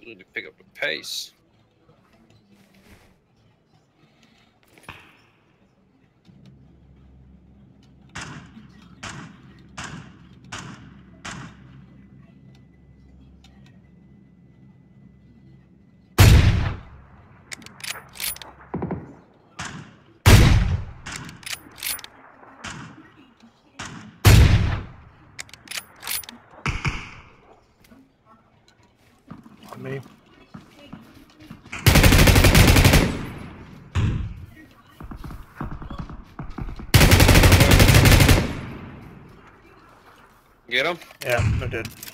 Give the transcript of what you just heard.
really pick up the pace. On me. Get him? Yeah, I did.